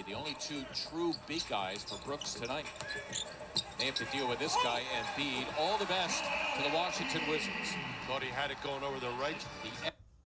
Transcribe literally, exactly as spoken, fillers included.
Embiid, the only two true big guys for Brooks tonight. They have to deal with this guy, Embiid. All the best to the Washington Wizards. Thought he had it going over the right. The